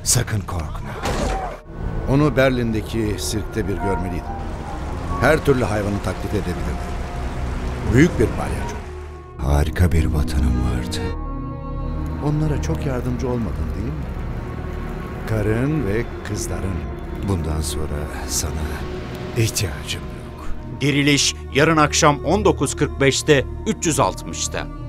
Sakın korkma. Onu Berlin'deki sirkte bir görmeliydim. Her türlü hayvanı taklit edebilirdi. Büyük bir palyaço. Harika bir vatanım vardı. Onlara çok yardımcı olmadın değil mi? Karın ve kızların. Bundan sonra sana ihtiyacım yok. Diriliş yarın akşam 19.45'te 360'ta.